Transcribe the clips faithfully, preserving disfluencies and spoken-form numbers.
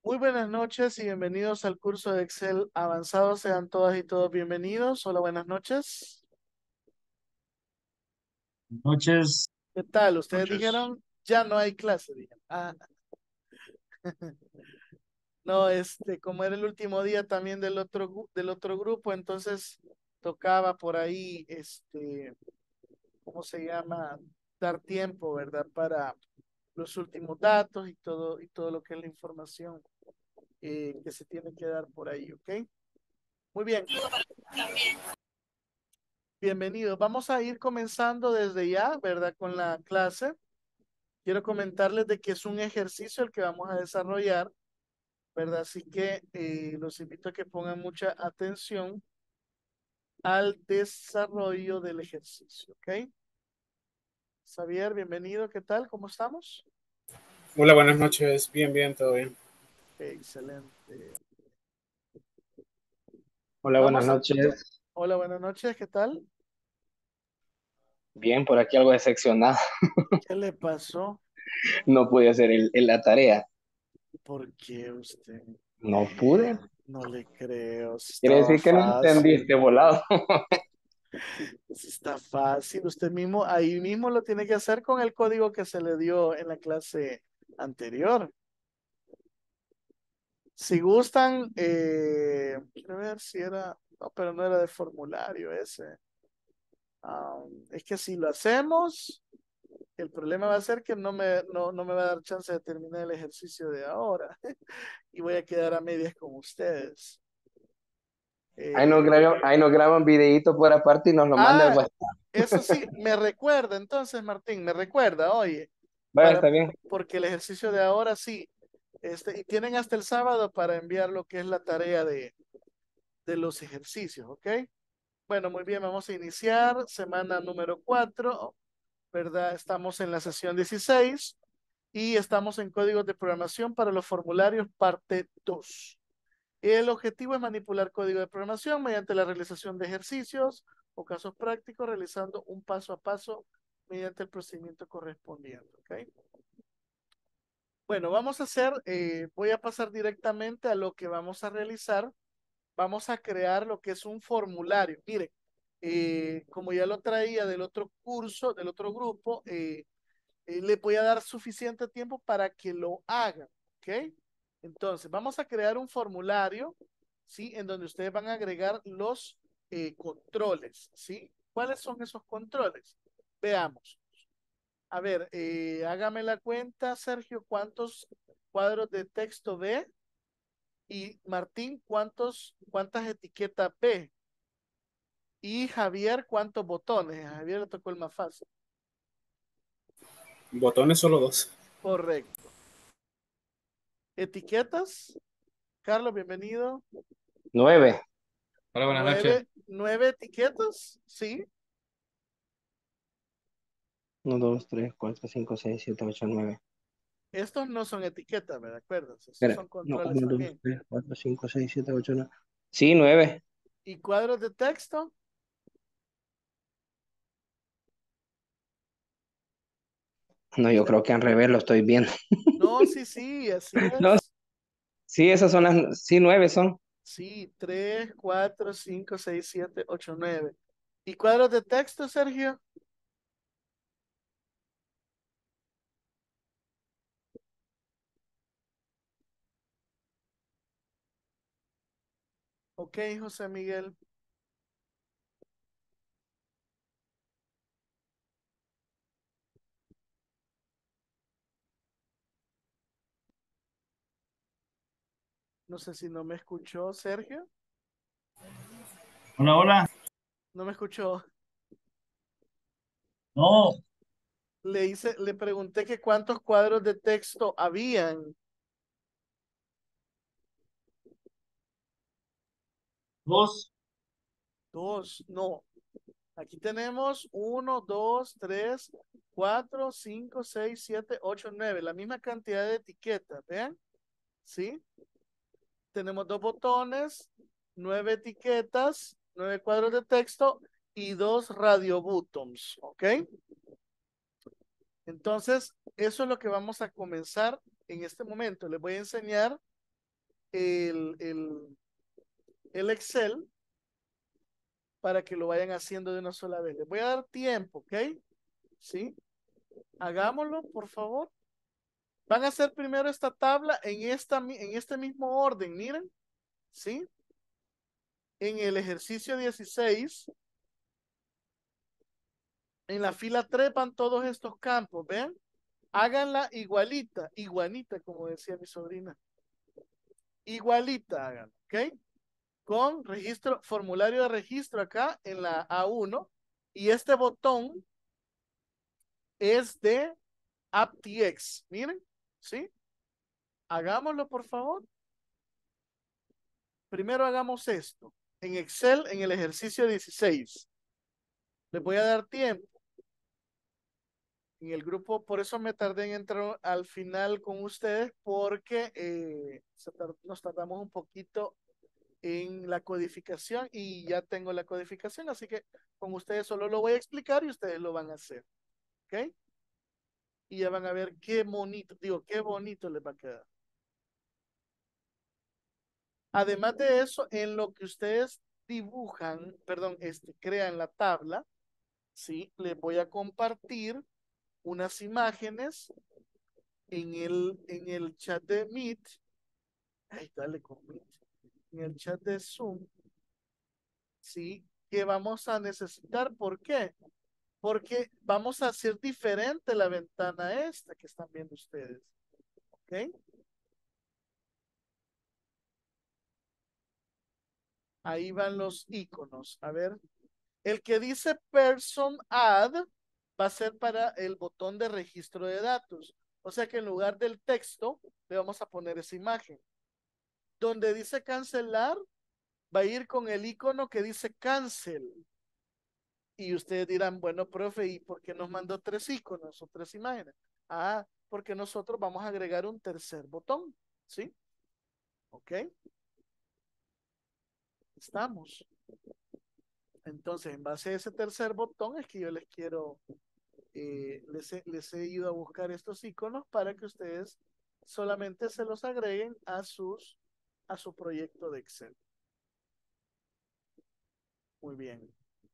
Muy buenas noches y bienvenidos al curso de Excel avanzado. Sean todas y todos bienvenidos. Hola, buenas noches. Noches, ¿Qué tal? Ustedes noches. dijeron, ya no hay clase. Dijeron. Ah, no, este, como era el último día también del otro, gu- del otro grupo, entonces tocaba por ahí, este, ¿cómo se llama? Dar tiempo, ¿verdad? Para los últimos datos y todo, y todo lo que es la información eh, que se tiene que dar por ahí, ¿ok? Muy bien. Bienvenidos. Vamos a ir comenzando desde ya, ¿verdad? Con la clase. Quiero comentarles de que es un ejercicio el que vamos a desarrollar, ¿verdad? Así que eh, los invito a que pongan mucha atención al desarrollo del ejercicio, ¿ok? Xavier, bienvenido. ¿Qué tal? ¿Cómo estamos? Hola, buenas noches. Bien, bien, todo bien. Excelente. Hola, buenas Vamos a... noches. Hola, buenas noches. ¿Qué tal? Bien, por aquí algo decepcionado. ¿Qué le pasó? No pude hacer el, el- la tarea. ¿Por qué usted? No pude. No le creo. Si Quiere estaba decir que no fácil. entendiste volado. Si está fácil. Usted mismo, ahí mismo lo tiene que hacer con el código que se le dio en la clase anterior. Si gustan, eh, quiero ver si era, no, pero no era de formulario ese. Ah, es que si lo hacemos, el problema va a ser que no me, no, no me va a dar chance de terminar el ejercicio de ahora y voy a quedar a medias con ustedes. Ahí nos Eh, graban, ahí nos graban videíto por aparte y nos lo manda al ah, WhatsApp. eso sí, me recuerda entonces, Martín, me recuerda, oye, Vaya, para, está bien. porque el ejercicio de ahora sí, este, y tienen hasta el sábado para enviar lo que es la tarea de, de los ejercicios, ¿ok? Bueno, muy bien, vamos a iniciar semana número cuatro, ¿verdad? Estamos en la sesión dieciséis y estamos en códigos de programación para los formularios parte dos. El objetivo es manipular código de programación mediante la realización de ejercicios o casos prácticos, realizando un paso a paso mediante el procedimiento correspondiente, ¿ok? Bueno, vamos a hacer, eh, voy a pasar directamente a lo que vamos a realizar. Vamos a crear lo que es un formulario. Miren, eh, como ya lo traía del otro curso, del otro grupo, eh, eh, le voy a dar suficiente tiempo para que lo hagan, ¿ok? Entonces, vamos a crear un formulario, ¿sí? En donde ustedes van a agregar los eh, controles, ¿sí? ¿Cuáles son esos controles? Veamos. A ver, eh, hágame la cuenta, Sergio, ¿cuántos cuadros de texto ve? Y Martín, ¿cuántos, cuántas etiquetas ve? Y Javier, ¿cuántos botones? A Javier le tocó el más fácil. Botones solo dos. Correcto. ¿Etiquetas? Carlos, bienvenido. Nueve. Hola, buenas noches. Nueve, nueve etiquetas, ¿sí? Uno, dos, tres, cuatro, cinco, seis, siete, ocho, nueve. Estos no son etiquetas, ¿me acuerdas? Estos Espera. son No, controles uno, dos, también. tres, cuatro, cinco, seis, siete, ocho, nueve. Sí, nueve. ¿Y cuadros de texto? No, yo Se- creo que al revés lo estoy viendo. No, sí, sí, así No, es. sí, esas son las, sí, nueve son. Sí, tres, cuatro, cinco, seis, siete, ocho, nueve. ¿Y cuadros de texto, Sergio? Ok, José Miguel. No sé si no me escuchó, Sergio. Hola, hola. No me escuchó. No, Le hice, le pregunté que cuántos cuadros de texto habían. dos. Dos, no. Aquí tenemos uno, dos, tres, cuatro, cinco, seis, siete, ocho, nueve. La misma cantidad de etiquetas, ¿vean? ¿Sí? Tenemos dos botones, nueve etiquetas, nueve cuadros de texto y dos radio buttons, ¿ok? Entonces, eso es lo que vamos a comenzar en este momento. Les voy a enseñar. el, el, el Excel para que lo vayan haciendo de una sola vez. Les voy a dar tiempo, ¿ok? ¿Sí? Hagámoslo, por favor. Van a hacer primero esta tabla en, esta, en este mismo orden, miren, ¿sí? En el ejercicio dieciséis, en la fila tres van todos estos campos, ¿ven? Háganla igualita, igualita, como decía mi sobrina. Igualita hagan, ¿ok? Con registro, formulario de registro acá en la A uno. Y este botón es de AppTX. Miren, ¿sí? Hagámoslo, por favor. Primero hagamos esto. En Excel, en el ejercicio dieciséis. Les voy a dar tiempo. En el grupo, por eso me tardé en entrar al final con ustedes, porque eh, nos tardamos un poquito en la codificación y ya tengo la codificación, así que con ustedes solo lo voy a explicar y ustedes lo van a hacer, ¿ok? Y ya van a ver qué bonito, digo, qué bonito les va a quedar. Además de eso, en lo que ustedes dibujan, perdón, este, crean la tabla, ¿sí? Les voy a compartir unas imágenes en el, en el chat de Meet. Ay, dale con Meet. En el chat de Zoom, ¿sí? Que vamos a necesitar. ¿Por qué? Porque vamos a hacer diferente la ventana esta que están viendo ustedes. ¿Ok? Ahí van los iconos. A ver, el que dice Person Add va a ser para el botón de registro de datos. O sea que en lugar del texto le vamos a poner esa imagen. Donde dice cancelar, va a ir con el icono que dice cancel. Y ustedes dirán, bueno, profe, ¿y por qué nos mandó tres iconos o tres imágenes? Ah, porque nosotros vamos a agregar un tercer botón, ¿sí? ¿Ok? Estamos. Entonces, en base a ese tercer botón es que yo les quiero, eh, les, he, les he ido a buscar estos iconos para que ustedes solamente se los agreguen a, sus, a su proyecto de Excel. Muy bien.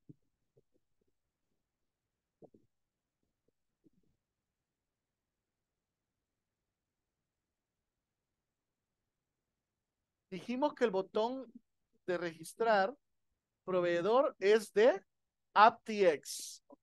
Dijimos que el botón de registrar proveedor es de AppTX, ¿ok?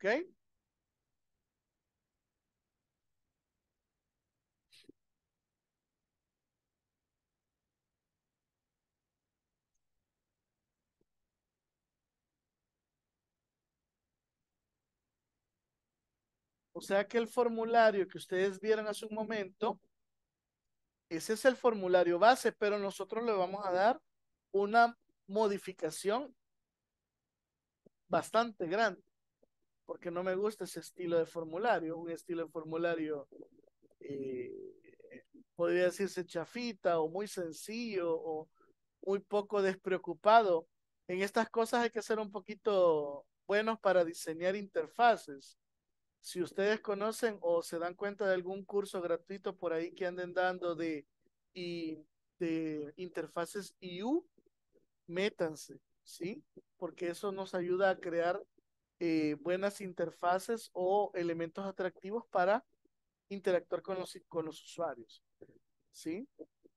O sea que el formulario que ustedes vieron hace un momento, ese es el formulario base, pero nosotros le vamos a dar una modificación bastante grande, porque no me gusta ese estilo de formulario, un estilo de formulario, eh, podría decirse chafita o muy sencillo o muy poco despreocupado. En estas cosas hay que ser un poquito buenos para diseñar interfaces. Si ustedes conocen o se dan cuenta de algún curso gratuito por ahí que anden dando de, y, de interfaces I U, métanse, ¿sí? Porque eso nos ayuda a crear eh, buenas interfaces o elementos atractivos para interactuar con los, con los usuarios, ¿sí?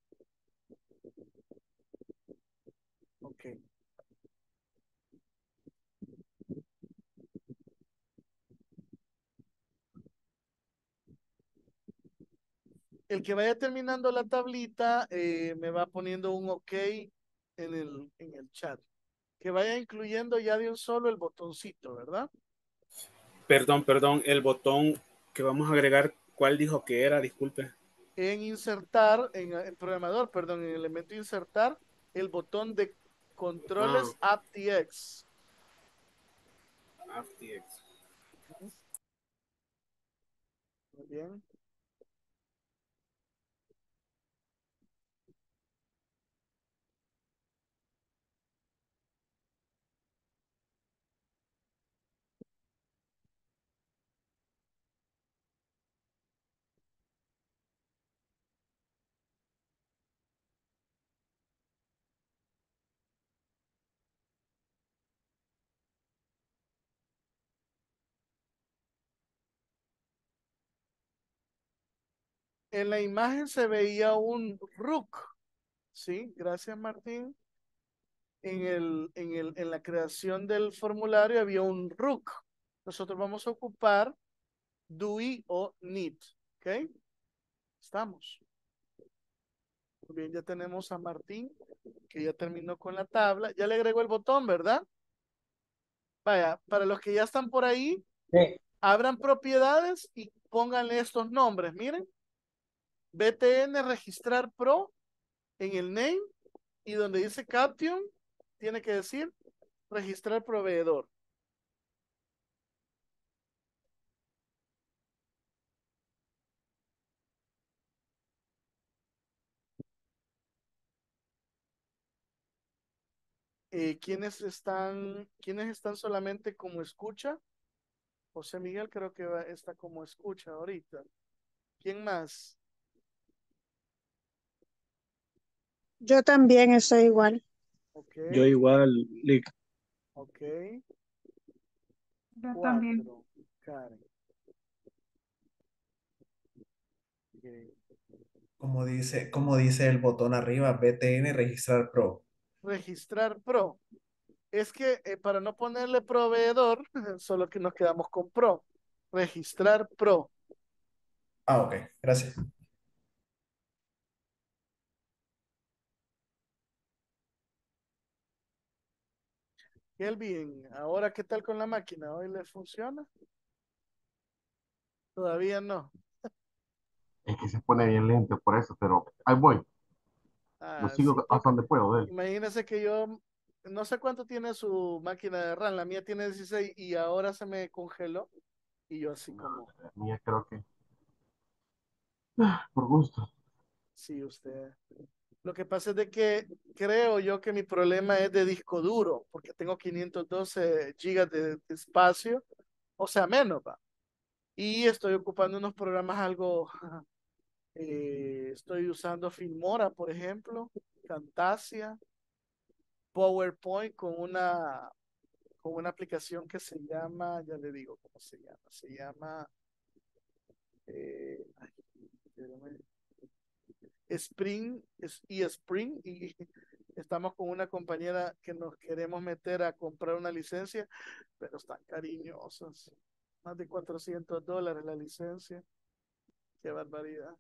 Ok. El que vaya terminando la tablita eh, me va poniendo un OK en el, en el chat. Que vaya incluyendo ya de un solo el botoncito, ¿verdad? Perdón, perdón, el botón que vamos a agregar, ¿cuál dijo que era? Disculpe. En insertar, en el programador, perdón, en el elemento insertar, el botón de Ah, controles AppTX. AppTX. Muy bien. En la imagen se veía un rook, ¿sí? Gracias, Martín. En el, en el, en la creación del formulario había un rook. Nosotros vamos a ocupar do we o need, ¿ok? Estamos. Muy bien, ya tenemos a Martín, que ya terminó con la tabla. Ya le agregó el botón, ¿verdad? Vaya, para los que ya están por ahí, Sí. abran propiedades y pónganle estos nombres. Miren, B T N registrar pro en el name y donde dice caption, tiene que decir registrar proveedor. Eh, ¿quiénes están, quiénes están solamente como escucha? José Miguel creo que va- está como escucha ahorita. ¿Quién más? Yo también estoy igual. Ok, Yo igual, Lick. ok. Yo también. Cuatro. Karen. Ok. Como dice, como dice el botón arriba, B T N registrar pro. Registrar pro. Es que eh, para no ponerle proveedor, solo que nos quedamos con pro. Registrar pro. Ah, ok, gracias. Kelvin, ahora qué tal con la máquina? ¿Hoy le funciona? Todavía no. Es que se pone bien lento por eso, pero ahí voy. Lo Ah, sí, sigo hasta porque donde puedo de él. imagínese que yo no sé cuánto tiene su máquina de RAM. La mía tiene dieciséis y ahora se me congeló. Y yo así No, como, la mía creo que por gusto. sí, usted. Lo que pasa es de que creo yo que mi problema es de disco duro, porque tengo quinientos doce gigas de, de espacio, o sea, menos, va. Y estoy ocupando unos programas algo, eh, estoy usando Filmora, por ejemplo, Camtasia, PowerPoint con una, con una aplicación que se llama, ya le digo cómo se llama, se llama eh, ay, espérame, Spring es- y Spring y estamos con una compañera que nos queremos meter a comprar una licencia, pero están cariñosas. Más de cuatrocientos dólares la licencia. Qué barbaridad.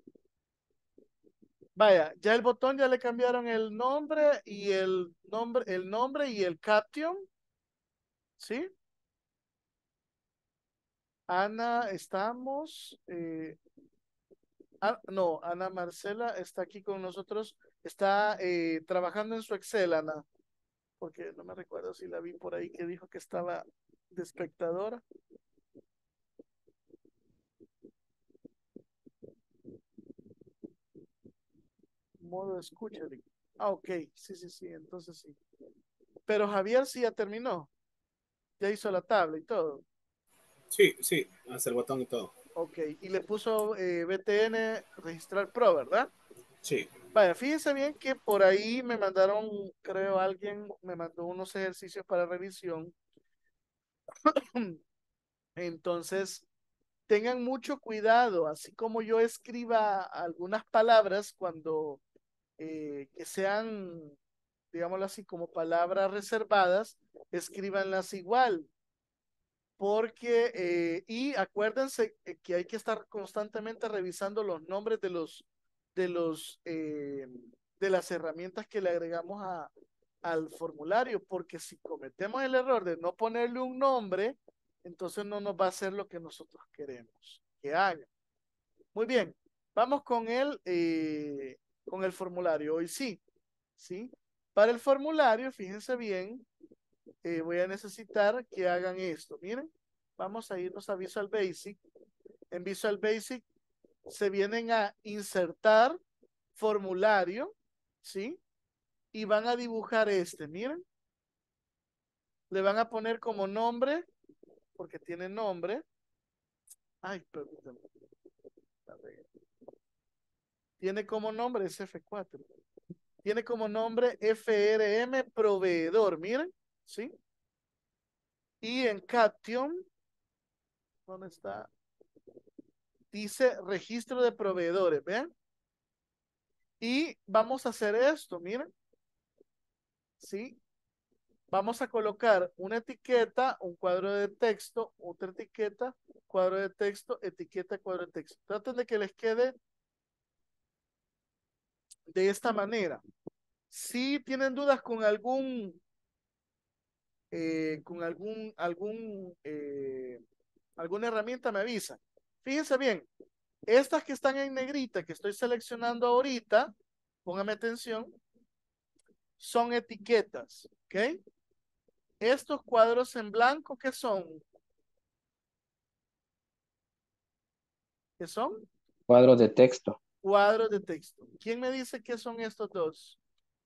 Vaya, ya el botón ya le cambiaron el nombre y el nombre, el nombre y el caption, ¿sí? Ana, estamos. eh, ah, no, Ana Marcela está aquí con nosotros. Está eh, trabajando en su Excel, Ana, porque no me recuerdo si la vi por ahí que dijo que estaba de espectadora. Modo de escucha. Ah, ok, sí, sí, sí, entonces sí. Pero Javier sí ya terminó, ya hizo la tabla y todo. Sí, sí, hace el botón y todo. Ok, y le puso eh, B T N registrar pro, ¿verdad? Sí, Vaya, fíjense bien que por ahí me mandaron, creo alguien me mandó unos ejercicios para revisión. Entonces, tengan mucho cuidado, así como yo escriba algunas palabras cuando eh, que sean, digámoslo así, como palabras reservadas, escríbanlas igual. Porque, eh, y acuérdense eh, que hay que estar constantemente revisando los nombres de los, de los, eh, de las herramientas que le agregamos a, al formulario, porque si cometemos el error de no ponerle un nombre, entonces no nos va a hacer lo que nosotros queremos que haga. Muy bien, vamos con el, eh, con el formulario. Hoy sí, ¿sí? Para el formulario, fíjense bien, eh, voy a necesitar que hagan esto. Miren, vamos a irnos a Visual Basic. En Visual Basic se vienen a insertar formulario, ¿sí? Y van a dibujar este, miren. Le van a poner como nombre, porque tiene nombre. Ay, perdón. Tiene como nombre, es F cuatro. Tiene como nombre F R M proveedor, miren, ¿sí? Y en caption, ¿dónde está? dice registro de proveedores, ¿vean? Y vamos a hacer esto, miren. ¿Sí? Vamos a colocar una etiqueta, un cuadro de texto, otra etiqueta, cuadro de texto, etiqueta, cuadro de texto. Traten de que les quede de esta manera. Si tienen dudas con algún, eh, con algún, algún, eh, alguna herramienta, me avisan. Fíjense bien, estas que están en negrita, que estoy seleccionando ahorita, póngame atención, son etiquetas, ¿ok? Estos cuadros en blanco, ¿qué son? ¿Qué son? Cuadros de texto. Cuadros de texto. ¿Quién me dice qué son estos dos?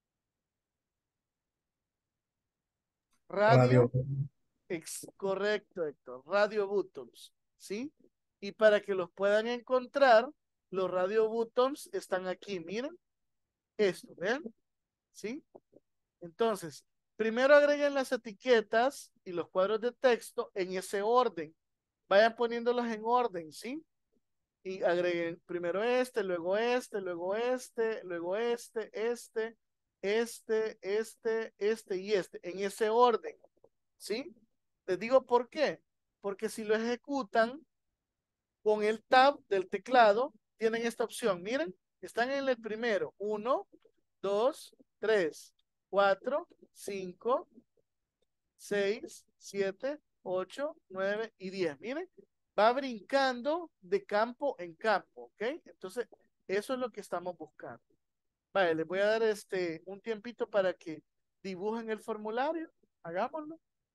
Radio, Radio. ex, correcto, Héctor. Radio buttons, ¿sí? Y para que los puedan encontrar, los radio buttons están aquí, miren. Esto, ¿ven? ¿Sí? Entonces, primero agreguen las etiquetas y los cuadros de texto en ese orden. Vayan poniéndolos en orden, ¿sí? Y agreguen primero este, luego este, luego este, luego este, este, este, este, este y este, en ese orden, ¿sí? Les digo por qué. Porque si lo ejecutan con el tab del teclado, tienen esta opción. Miren, están en el primero. Uno, dos, tres, cuatro, cinco, seis, siete, ocho, nueve y diez. Miren, va brincando de campo en campo, ¿ok? Entonces, eso es lo que estamos buscando. Vale, les voy a dar este un tiempito para que dibujen el formulario. Hagámoslo.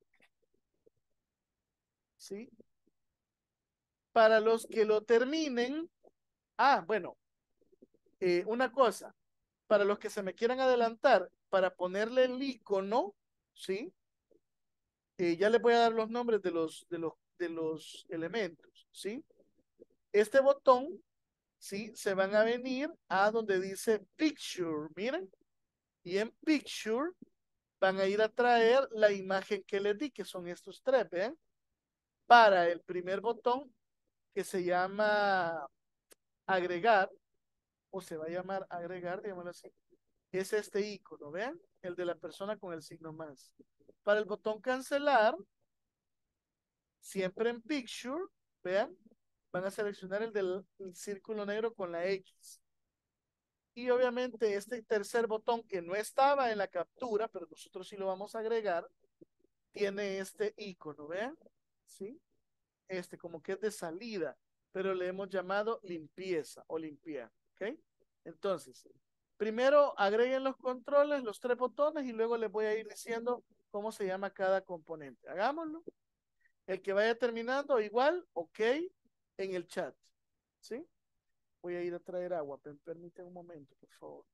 ¿Sí? Para los que lo terminen, ah, bueno, eh, una cosa, para los que se me quieran adelantar, para ponerle el icono, ¿sí? Eh, ya les voy a dar los nombres de los, de los, de los elementos, ¿sí? Este botón, ¿sí? Se van a venir a donde dice Picture, miren, y en Picture van a ir a traer la imagen que les di, que son estos tres, ¿ven? Para el primer botón, que se llama agregar, o se va a llamar agregar, digámoslo así, es este icono, ¿ven? El de la persona con el signo más. Para el botón cancelar, siempre en Picture, vean, van a seleccionar el del el círculo negro con la X. Y obviamente este tercer botón que no estaba en la captura, pero nosotros sí lo vamos a agregar, tiene este icono, ¿vean? ¿Sí? Este como que es de salida, pero le hemos llamado limpieza o limpiar, ¿ok? Entonces, primero agreguen los controles, los tres botones y luego les voy a ir diciendo cómo se llama cada componente. Hagámoslo. El que vaya terminando, igual, ok, en el chat. ¿Sí? Voy a ir a traer agua. Permíteme un momento, por favor.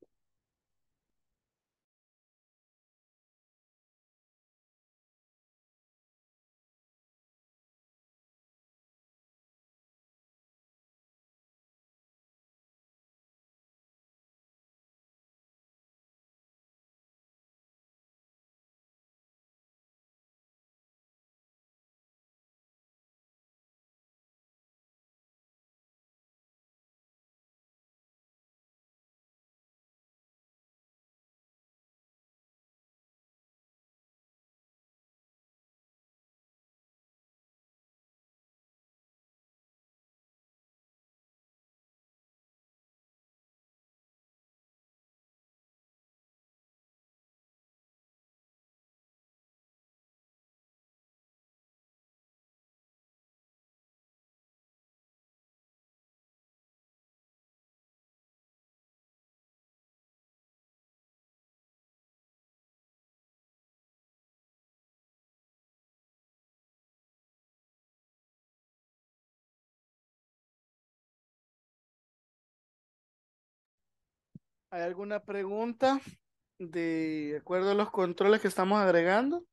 ¿Hay alguna pregunta de acuerdo a los controles que estamos agregando?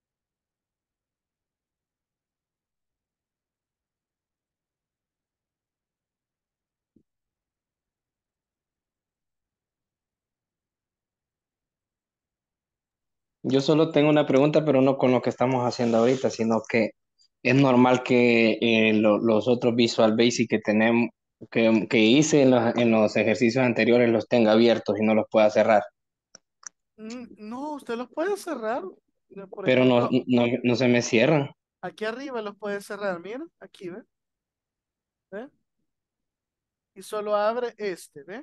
Yo solo tengo una pregunta, pero no con lo que estamos haciendo ahorita, sino que es normal que eh, lo- los otros Visual Basic que tenemos, que, que hice en los, en los ejercicios anteriores los tenga abiertos y no los pueda cerrar. Mm, No, usted los puede cerrar. Mira, por Pero no, ejemplo, no, no se me cierran. aquí arriba los puede cerrar. Mira, aquí, ¿ve? ¿Ve? Y solo abre este, ¿ve?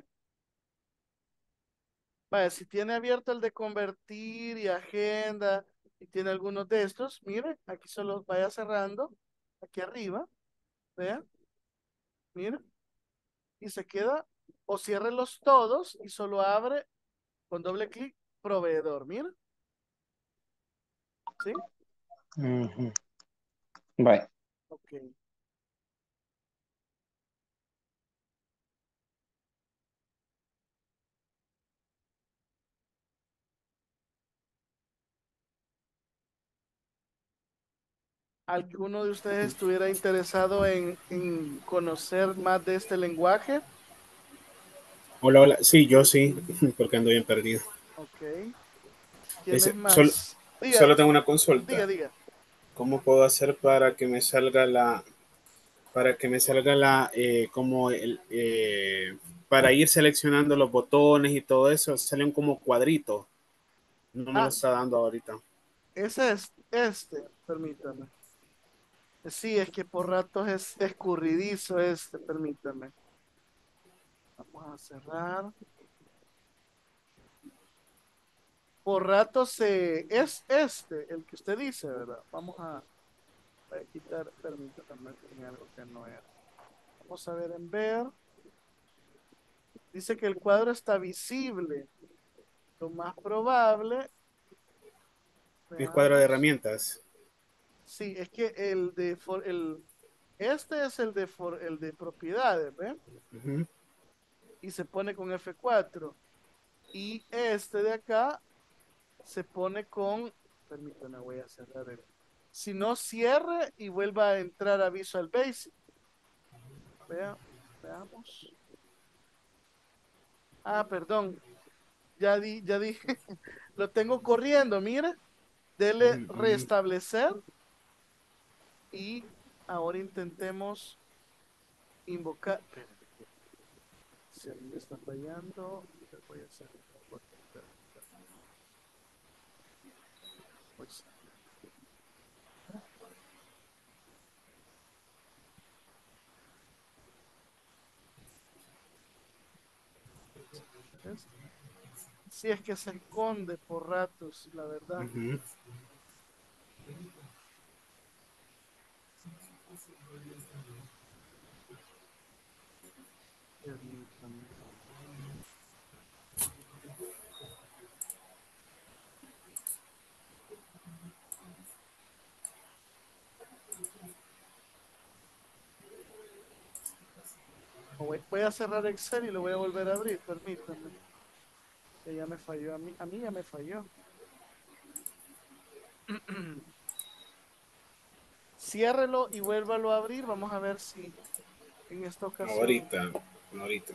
Vaya, si tiene abierto el de convertir y agenda y tiene algunos de estos, mire, aquí solo vaya cerrando, aquí arriba, vea, mire, y se queda, o ciérrelos todos y solo abre con doble clic proveedor, mire, ¿sí? Ujú. Vaya. Ok. ¿Alguno de ustedes estuviera interesado en, en conocer más de este lenguaje? Hola, hola. Sí, yo sí, porque ando bien perdido. Ok. ¿Quién es Ese, solo, más? Diga, solo tengo una diga, consulta. diga. ¿Cómo puedo hacer para que me salga la, para que me salga la, eh, como el, eh, para ir seleccionando los botones y todo eso? Salen como cuadritos. No me lo Ah, está dando ahorita. ese es este, permítame. Sí, es que por ratos es escurridizo este, permítame. Vamos a cerrar. Por ratos se, es este, el que usted dice, ¿verdad? Vamos a, voy a quitar, permítame, tenía algo que no era. Vamos a ver en ver. Dice que el cuadro está visible. Lo más probable, El cuadro de veamos. herramientas. Sí, es que el de, for- el, este es el de, for- el de propiedades, ¿ve? Ujú. Y se pone con F cuatro. Y este de acá se pone con, permítame, voy a cerrar el, si no cierre y vuelva a entrar a Visual Basic. Vea, veamos. Ah, perdón, ya di, ya dije, lo tengo corriendo, mire, dele Mm, mm. restablecer y ahora intentemos invocar. Espérate, si a mí me está fallando, voy a hacer. Pues, ¿ves? Si es que se esconde por ratos, la verdad. Ujú. Permítame. Voy, voy a cerrar Excel y lo voy a volver a abrir, permítame. Que ya me falló, a mí, a mí ya me falló. Ciérrelo y vuélvalo a abrir. Vamos a ver si en esta ocasión, Ahorita, ahorita.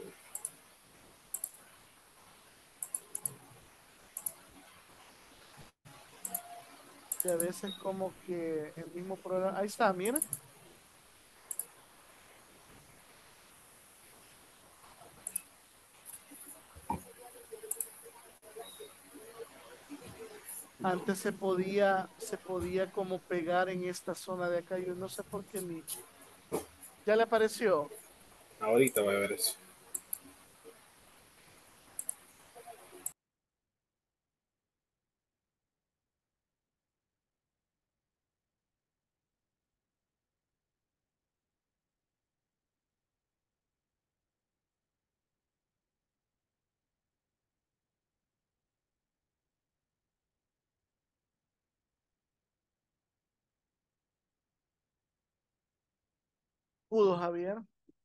que a veces como que el mismo programa. Ahí está, mira. Antes se podía, se podía como pegar en esta zona de acá. Yo no sé por qué ni. Ya le apareció. Ahorita voy a ver eso. Pudo, Javier.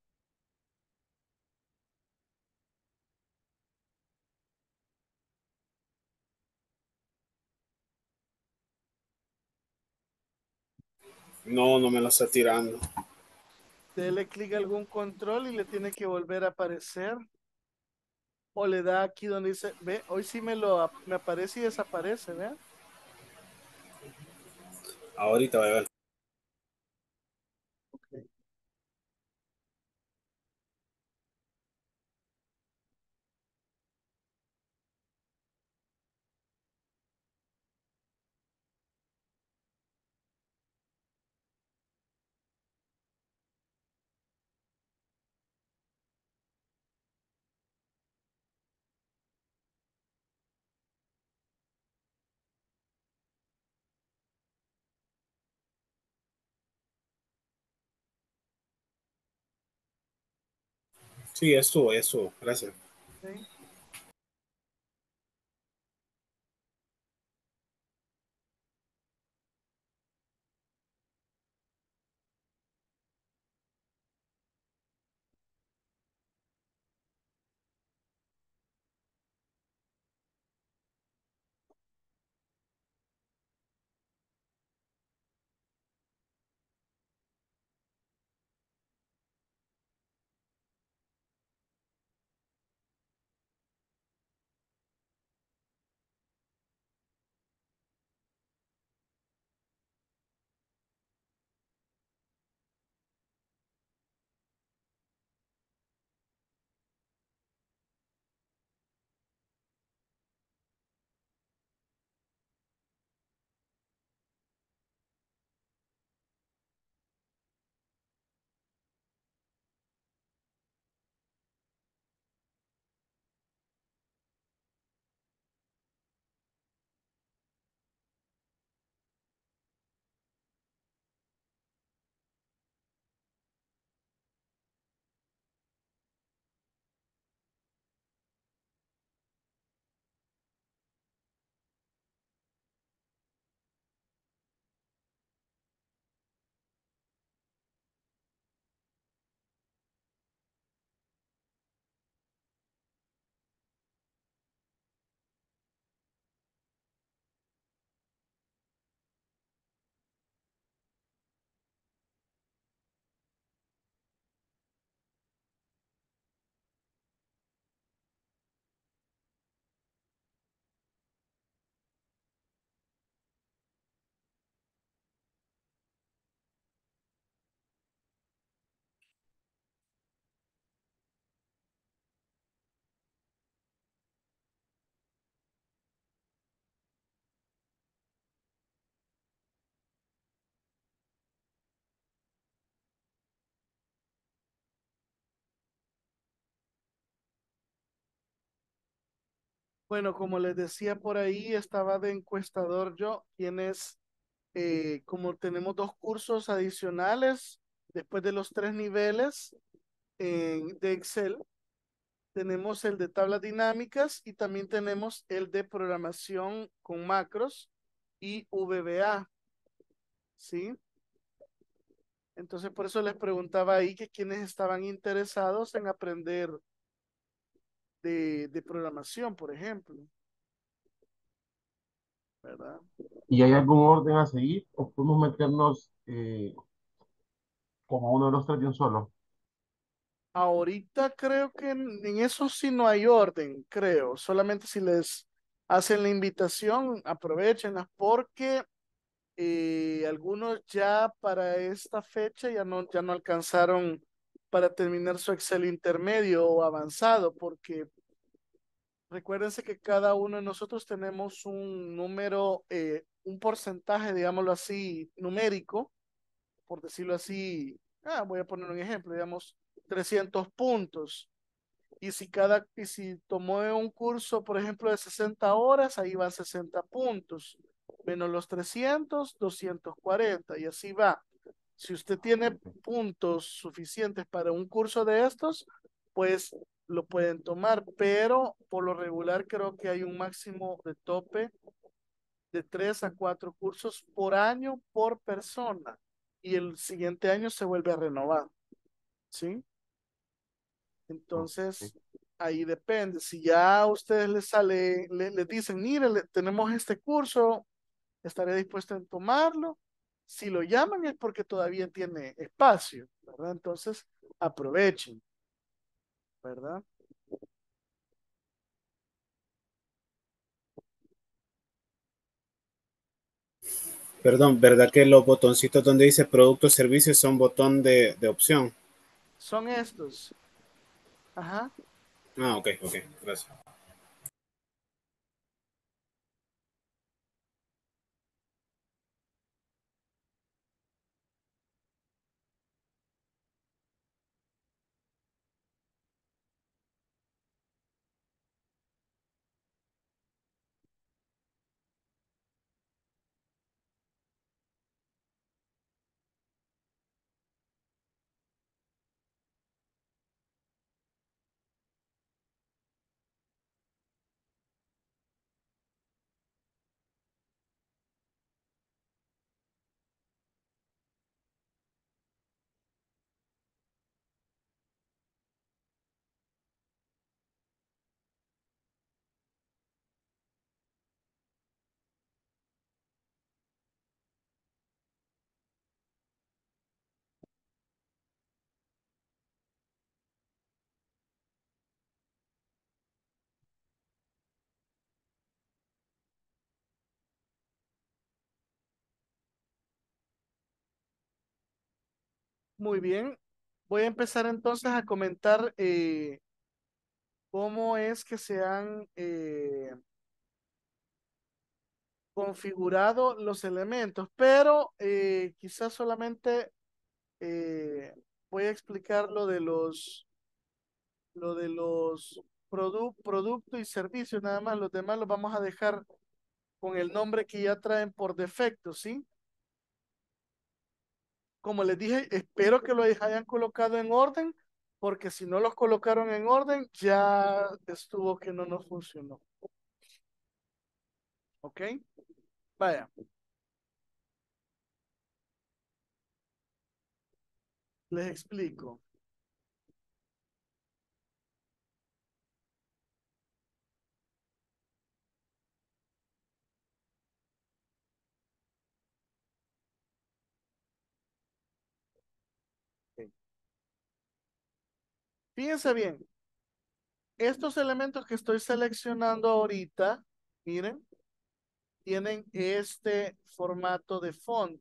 No, no me lo está tirando. Dele clic a algún control y le tiene que volver a aparecer. O le da aquí donde dice, ve, hoy sí me lo ap- me aparece y desaparece, ¿ve? Ahorita voy a ver. Ok. Sí, estuvo, estuvo. Gracias. ¿Sí? Bueno, como les decía por ahí, estaba de encuestador yo, quienes, eh, como tenemos dos cursos adicionales después de los tres niveles en- de Excel, tenemos el de tablas dinámicas y también tenemos el de programación con macros y V B A, ¿sí? Entonces, por eso les preguntaba ahí que quienes estaban interesados en aprender de, de programación, por ejemplo, ¿verdad? ¿Y hay algún orden a seguir o podemos meternos eh, como uno de los tres de un solo? Ahorita creo que en, en eso sí no hay orden, creo. Solamente si les hacen la invitación, aprovechenlas porque eh, algunos ya para esta fecha ya no, ya no alcanzaron para terminar su Excel intermedio o avanzado, porque recuérdense que cada uno de nosotros tenemos un número, eh, un porcentaje, digámoslo así, numérico, por decirlo así. Ah, voy a poner un ejemplo, digamos, trescientos puntos. Y si cada, y si tomó un curso, por ejemplo, de sesenta horas, ahí van sesenta puntos, menos los trescientos, doscientos cuarenta, y así va. Si usted tiene puntos suficientes para un curso de estos, pues lo pueden tomar, pero por lo regular creo que hay un máximo de tope de tres a cuatro cursos por año por persona, y el siguiente año se vuelve a renovar, ¿sí? Ok. Entonces, ahí depende. Si ya a ustedes les sale, le, les dicen, mire, le- tenemos este curso, estaré dispuesto a tomarlo. Si lo llaman es porque todavía tiene espacio, ¿verdad? Entonces, aprovechen, ¿verdad? Perdón, ¿verdad que los botoncitos donde dice productos, servicios son botón de, de opción? Son estos. Ajá. Ah, ok, ok, gracias. Muy bien. Voy a empezar entonces a comentar eh, cómo es que se han eh, configurado los elementos, pero eh, quizás solamente eh, voy a explicar lo de los, lo de los produ- productos y servicios, nada más. Los demás los vamos a dejar con el nombre que ya traen por defecto, ¿sí? Como les dije, espero que lo hayan colocado en orden, porque si no los colocaron en orden, ya estuvo que no nos funcionó. ¿Ok? Vaya, les explico. Ok. Fíjense bien, estos elementos que estoy seleccionando ahorita, miren, tienen este formato de font.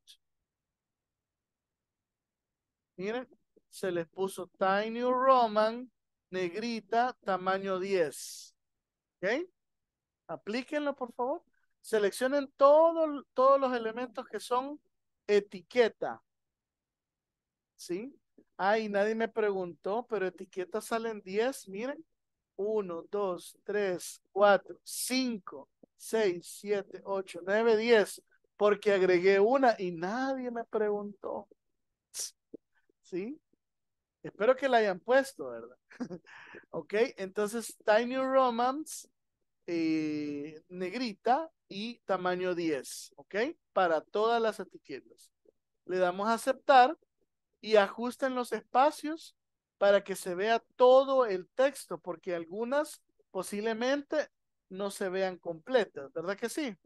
Miren, se les puso Tiny New Roman, negrita, tamaño diez. ¿Ok? Aplíquenlo, por favor. Seleccionen todo- todos los elementos que son etiqueta. ¿Sí? Ay, nadie me preguntó, pero etiquetas salen diez. Miren. Uno, dos, tres, cuatro, cinco, seis, siete, ocho, nueve, diez. Porque agregué una y nadie me preguntó. ¿Sí? Espero que la hayan puesto, ¿verdad? Ok, entonces Tiny Romance, eh, negrita y tamaño diez, ¿ok? Para todas las etiquetas. Le damos a aceptar y ajusten los espacios para que se vea todo el texto, porque algunas posiblemente no se vean completas, ¿verdad que sí?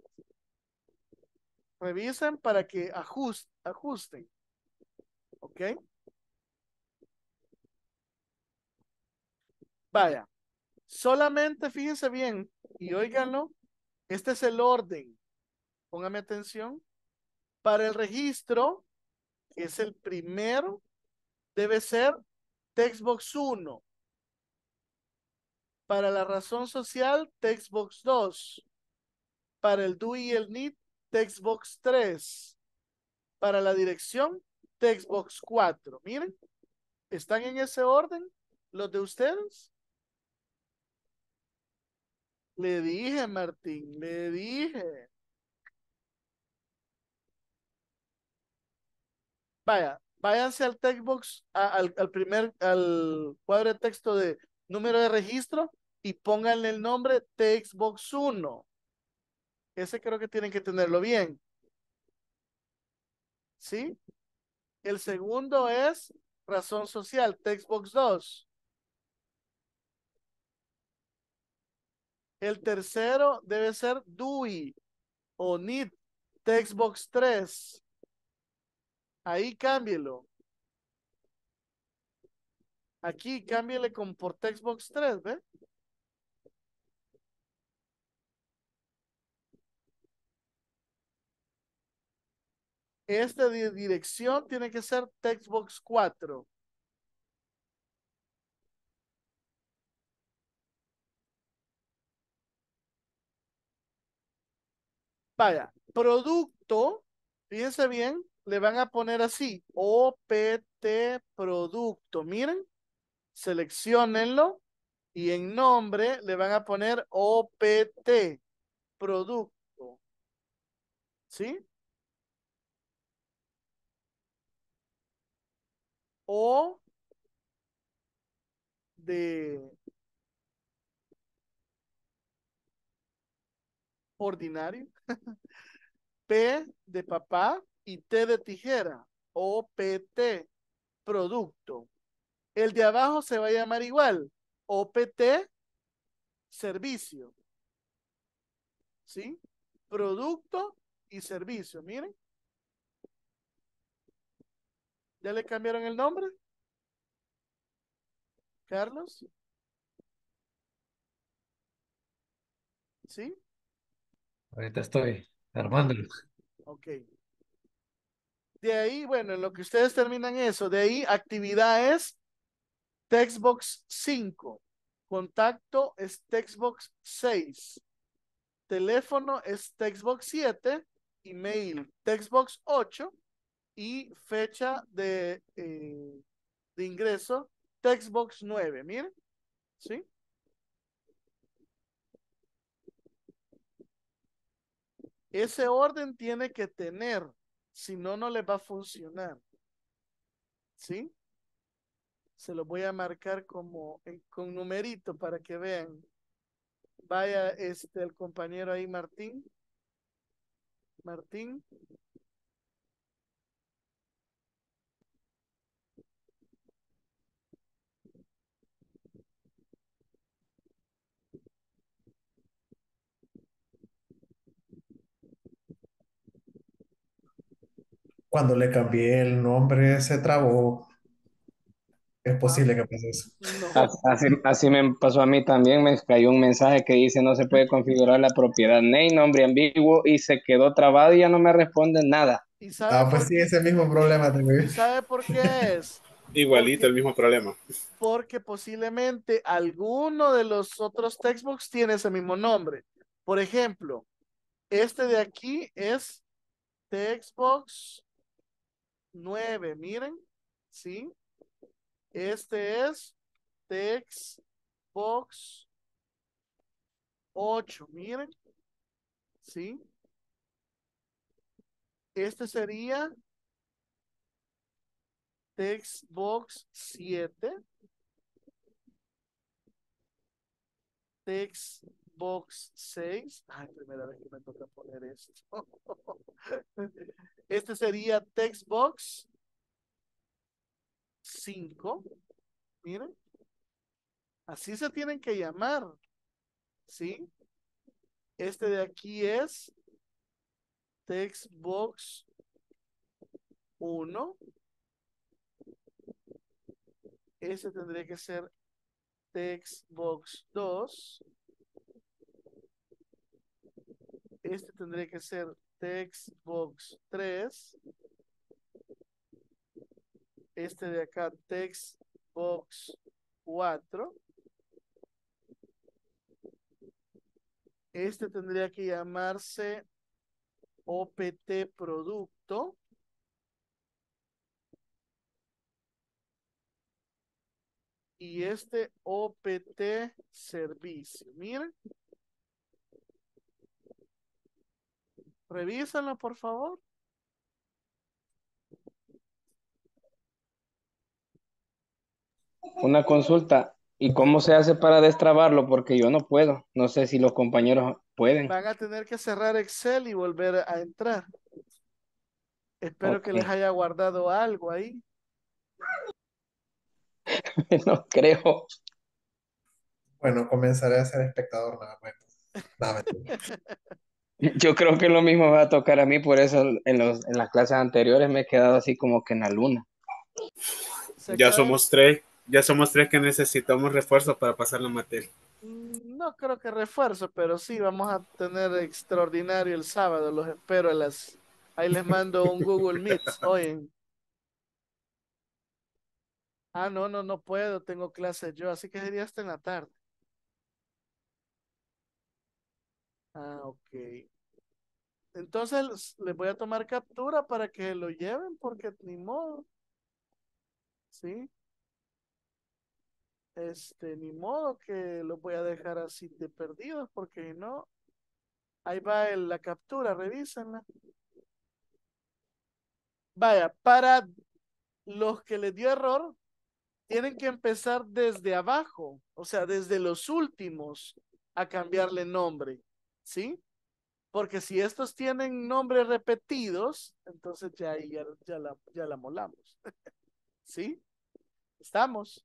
Revisen para que ajust, ajusten, ¿ok? Vaya, solamente fíjense bien y óiganlo, este es el orden, póngame atención. Para el registro, que es el primero, debe ser textbox uno. Para la razón social, textbox dos. Para el do y el need, textbox tres. Para la dirección, textbox cuatro. Miren, ¿están en ese orden los de ustedes? Le dije, Martín, le dije. Vaya, váyanse al textbox, a- al, al primer, al cuadro de texto de número de registro y pónganle el nombre textbox uno. Ese creo que tienen que tenerlo bien. ¿Sí? El segundo es razón social, textbox dos. El tercero debe ser D U I o N I D, textbox tres. Ahí cámbielo. Aquí cámbiale con por textbox tres, ¿ve? Este de dirección tiene que ser textbox cuatro. Vaya, producto, fíjense bien, le van a poner así, O P T producto. Miren, seleccionenlo y en nombre le van a poner O P T producto. ¿Sí? O de ordinario, P de papá y T de tijera. O P T producto. El de abajo se va a llamar igual. O P T servicio. ¿Sí? Producto y servicio. Miren, ¿ya le cambiaron el nombre, Carlos? ¿Sí? Ahorita estoy Ok. armándolo. Ok. De ahí, bueno, en lo que ustedes terminan eso, de ahí actividad es Textbox cinco, contacto es Textbox seis, teléfono es Textbox siete, email Textbox ocho y fecha de, eh, de ingreso Textbox nueve. Miren, ¿sí? Ese orden tiene que tener, si no, no les va a funcionar. ¿Sí? Se lo voy a marcar como eh, con numerito para que vean. Vaya este el compañero ahí, Martín. Martín. Cuando le cambié el nombre se trabó. Es Ah, posible que pase eso. no. As- Así, así me pasó a mí también, me cayó un mensaje que dice no se puede configurar la propiedad name, nombre ambiguo y se quedó trabado y ya no me responde nada. ¿Y sabe Ah, pues por sí, qué? ese mismo problema tengo yo. ¿Y sabe por qué es? Igualito, Porque, el mismo problema. porque posiblemente alguno de los otros textbooks tiene ese mismo nombre. Por ejemplo, este de aquí es Textbox nueve, miren, ¿sí? Este es Textbox ocho, miren, ¿sí? Este sería Textbox siete, Textbox seis. Ay, primera vez que me toca poner esto. Este sería Textbox cinco, miren, así se tienen que llamar, ¿sí? Este de aquí es Textbox uno. Este tendría que ser Textbox dos. Este tendría que ser Textbox tres. Este de acá, Textbox cuatro. Este tendría que llamarse O P T Producto. Y este O P T Servicio. Miren. Revísenlo, por favor. Una consulta, ¿y cómo se hace para destrabarlo? Porque yo no puedo, no sé si los compañeros pueden. Van a tener que cerrar Excel y volver a entrar. Espero que Ok, les haya guardado algo ahí. no creo. Bueno, comenzaré a ser espectador nuevamente. Nada, mentira. Yo creo que lo mismo va a tocar a mí, por eso en los, en las clases anteriores me he quedado así como que en la luna. Se Ya acaba de- somos tres, ya somos tres que necesitamos refuerzos para pasar la materia. Mm, no creo que refuerzo, pero sí, vamos a tener extraordinario el sábado. Los espero a las... Ahí les mando un Google Meet. Oye. Ah, no, no, no puedo. Tengo clase yo, así que sería hasta en la tarde. Ah, ok. Entonces les voy a tomar captura para que lo lleven, porque ni modo, ¿sí? Este, ni modo que los voy a dejar así de perdidos, porque no. Ahí va el- la captura, revísenla. Vaya, para los que les dio error, tienen que empezar desde abajo, o sea, desde los últimos a cambiarle nombre, ¿sí? Porque si estos tienen nombres repetidos, entonces ya, ahí ya, ya la, ya la molamos, ¿sí? ¿Estamos?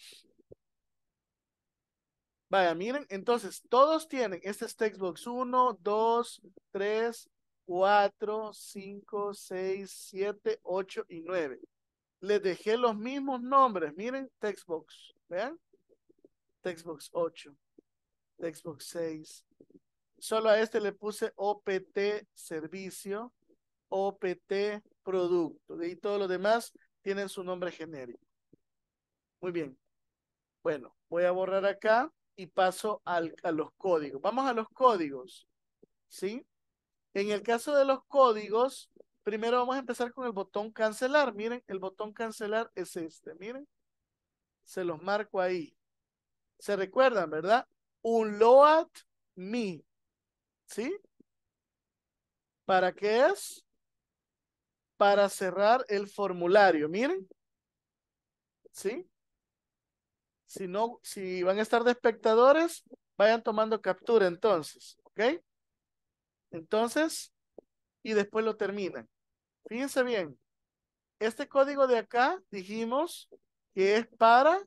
Vaya, miren, entonces todos tienen, este es Textbox uno, dos, tres, cuatro, cinco, seis, siete, ocho y nueve. Les dejé los mismos nombres, miren, Textbox, vean, Textbox ocho, Textbox seis. Solo a este le puse O P T Servicio, O P T producto. Y todos los demás tienen su nombre genérico. Muy bien. Bueno, voy a borrar acá y paso al, a los códigos. Vamos a los códigos. ¿Sí? En el caso de los códigos, primero vamos a empezar con el botón cancelar. Miren, el botón cancelar es este. Miren, se los marco ahí. Se recuerdan, ¿verdad? Unload me. ¿Sí? ¿Para qué es? Para cerrar el formulario. Miren. ¿Sí? Si no, si van a estar de espectadores, vayan tomando captura entonces. ¿Ok? Entonces, y después lo terminan. Fíjense bien. Este código de acá dijimos que es para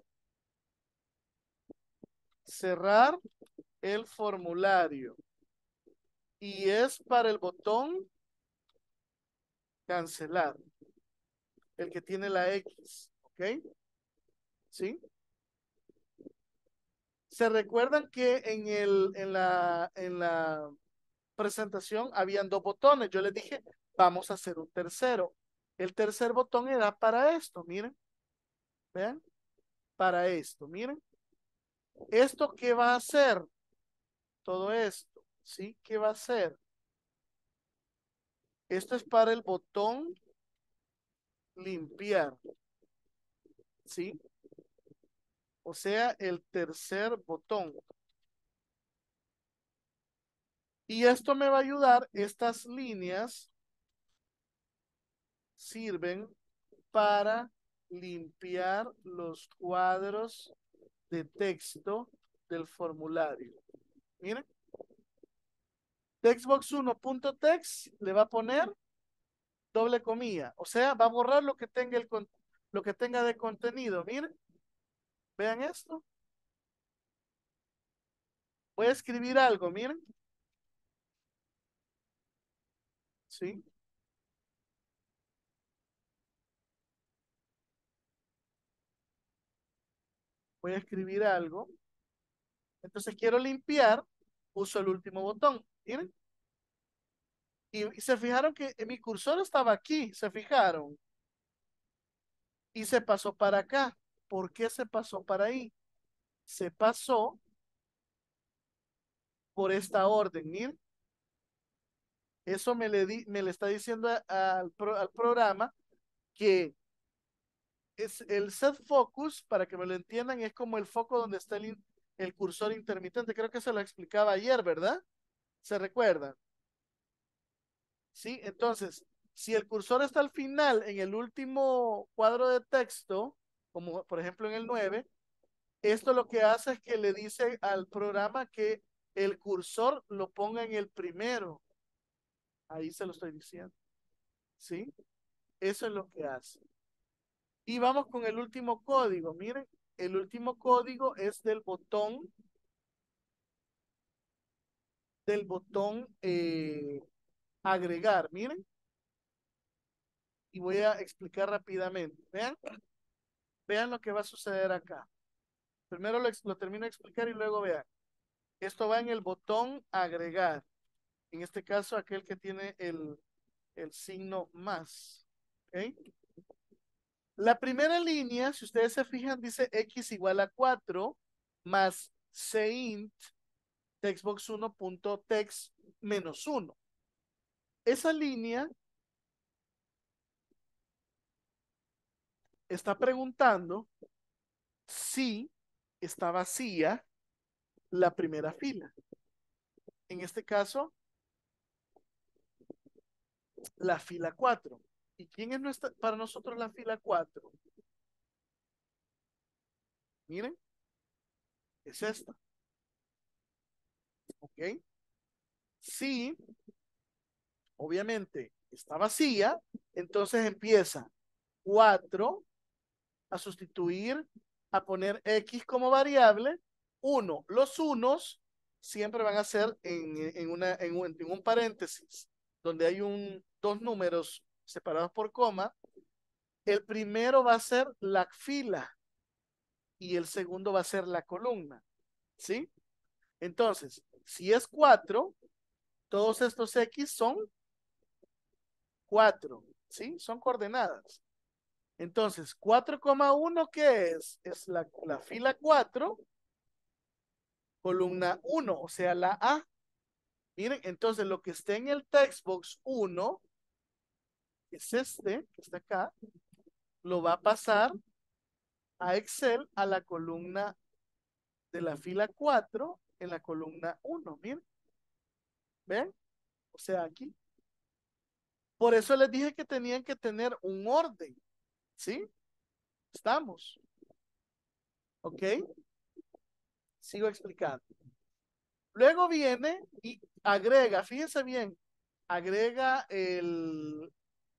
cerrar el formulario y es para el botón cancelar, el que tiene la X, ¿ok? ¿Sí? ¿Se recuerdan que en, el, en, la, en la presentación habían dos botones? Yo les dije, vamos a hacer un tercero. El tercer botón era para esto, miren. ¿Vean? Para esto, miren. ¿Esto qué va a hacer? Todo esto, ¿sí? ¿Qué va a hacer? Esto es para el botón limpiar, ¿sí? O sea, el tercer botón. Y esto me va a ayudar, estas líneas sirven para limpiar los cuadros de texto del formulario. Miren. Textbox uno punto text le va a poner doble comilla. O sea, va a borrar lo que tenga, el, lo que tenga de contenido. Miren. Vean esto. Voy a escribir algo, miren. ¿Sí? Voy a escribir algo. Entonces quiero limpiar, uso el último botón. Miren. Y, y se fijaron que mi cursor estaba aquí, se fijaron. Y se pasó para acá. ¿Por qué se pasó para ahí? Se pasó por esta orden, miren. Eso me le, di, me le está diciendo a, al, pro, al programa que es el set focus, para que me lo entiendan, es como el foco donde está el, el cursor intermitente. Creo que se lo explicaba ayer, ¿verdad? ¿Se recuerdan? Sí, entonces, si el cursor está al final, en el último cuadro de texto, como por ejemplo en el nueve, esto lo que hace es que le dice al programa que el cursor lo ponga en el primero. Ahí se lo estoy diciendo. ¿Sí? Eso es lo que hace. Y vamos con el último código. Miren, el último código es del botón, del botón eh, agregar. Miren. Y voy a explicar rápidamente. Vean, vean lo que va a suceder acá. Primero lo, lo termino de explicar y luego vean. Esto va en el botón agregar. En este caso, aquel que tiene el, el signo más. ¿Okay? La primera línea, si ustedes se fijan, dice X igual a cuatro más cint textbox uno punto text menos uno. Esa línea está preguntando si está vacía la primera fila. En este caso, la fila cuatro. ¿Y quién es nuestra, para nosotros la fila cuatro? Miren, es esta. ¿Ok? Si, obviamente, está vacía, entonces empieza cuatro a sustituir, a poner X como variable. uno, los unos siempre van a ser en, en, una, en, un, en un paréntesis, donde hay un, dos números separados por coma. El primero va a ser la fila y el segundo va a ser la columna. ¿Sí? Entonces, si es cuatro, todos estos X son cuatro. ¿sí? Son coordenadas. Entonces, cuatro coma uno, ¿qué es? Es la, la fila cuatro, columna uno, o sea, la A. Miren, entonces lo que esté en el textbox uno, que es este, que está acá, lo va a pasar a Excel a la columna de la fila cuatro en la columna uno. Miren, ¿ven? O sea, aquí. Por eso les dije que tenían que tener un orden, ¿sí? Estamos, ¿ok? Sigo explicando. Luego viene y agrega, fíjense bien, agrega el,